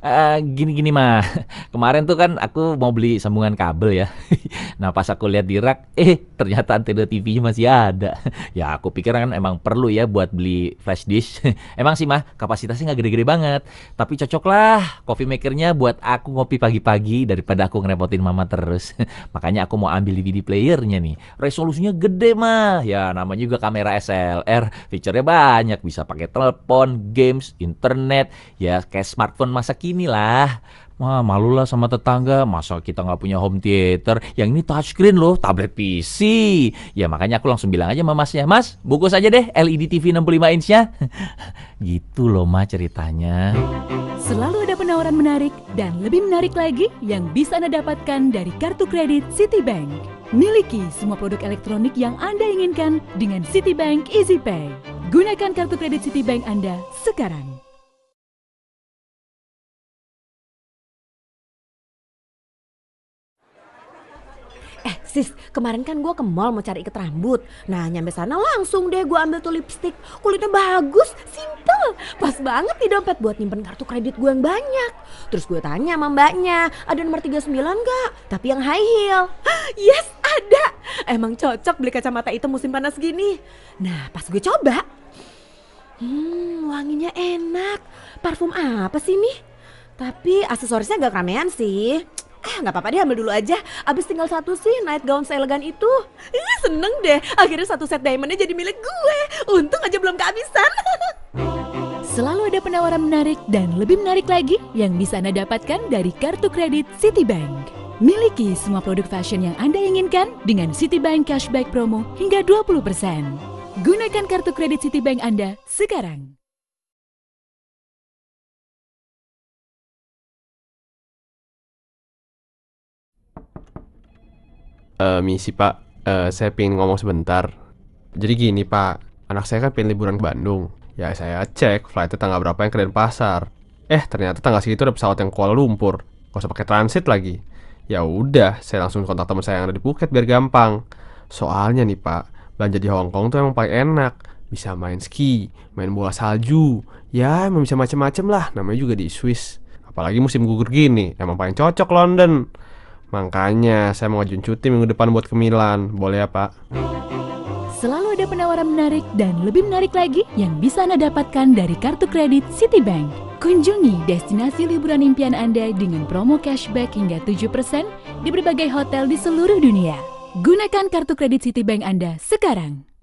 Gini-gini mah, kemarin tuh kan aku mau beli sambungan kabel ya. Nah pas aku lihat di rak, ternyata antena TV-nya masih ada. Ya aku pikir kan emang perlu ya buat beli flash disk. Emang sih mah kapasitasnya nggak gede-gede banget, tapi cocok lah coffee makernya buat aku ngopi pagi-pagi daripada aku ngerepotin mama terus. Makanya aku mau ambil DVD playernya nih. Resolusinya gede mah, ya namanya juga kamera SLR, fiturnya banyak, bisa pakai telepon, games, internet, ya kayak smartphone masa kini lah. Wah, malulah sama tetangga, masa kita nggak punya home theater? Yang ini touchscreen loh, tablet PC. Ya makanya aku langsung bilang aja sama masnya, Mas, bungkus aja deh LED TV 65 inch-nya. Gitu loh, Ma, ceritanya. Selalu ada penawaran menarik dan lebih menarik lagi yang bisa Anda dapatkan dari kartu kredit Citibank. Miliki semua produk elektronik yang Anda inginkan dengan Citibank Easy Pay. Gunakan kartu kredit Citibank Anda sekarang. Sis, kemarin kan gue ke mall mau cari ikat rambut. Nah, nyampe sana langsung deh gue ambil tuh lipstick. Kulitnya bagus, simple. Pas banget nih dompet buat nyimpen kartu kredit gue yang banyak. Terus gue tanya sama mbaknya, ada nomor 39 gak? Tapi yang high heel. Yes, ada. Emang cocok beli kacamata itu musim panas gini. Nah, pas gue coba. Wanginya enak. Parfum apa sih nih? Tapi aksesorisnya gak keramaian sih. Nggak apa-apa deh, ambil dulu aja. Abis tinggal satu sih night gown seelegan itu. Seneng deh, akhirnya satu set diamondnya jadi milik gue. Untung aja belum kehabisan. Selalu ada penawaran menarik dan lebih menarik lagi yang bisa Anda dapatkan dari kartu kredit Citibank. Miliki semua produk fashion yang Anda inginkan dengan Citibank Cashback Promo hingga 20%. Gunakan kartu kredit Citibank Anda sekarang. Misi Pak, saya pengen ngomong sebentar. Jadi gini Pak, anak saya kan pengen liburan ke Bandung. Ya saya cek flightnya tanggal berapa yang ke Denpasar. Ternyata tanggal segitu ada pesawat yang Kuala Lumpur. Gak usah pakai transit lagi. Ya udah, saya langsung kontak teman saya yang ada di Phuket biar gampang. Soalnya nih Pak, belanja di Hong Kong tuh emang paling enak. Bisa main ski, main bola salju. Ya emang bisa macem-macem lah, namanya juga di Swiss. Apalagi musim gugur gini, emang paling cocok London. Makanya saya mau ngajuin cuti minggu depan buat ke Milan. Boleh ya Pak? Selalu ada penawaran menarik dan lebih menarik lagi yang bisa Anda dapatkan dari kartu kredit Citibank. Kunjungi destinasi liburan impian Anda dengan promo cashback hingga 7% di berbagai hotel di seluruh dunia. Gunakan kartu kredit Citibank Anda sekarang.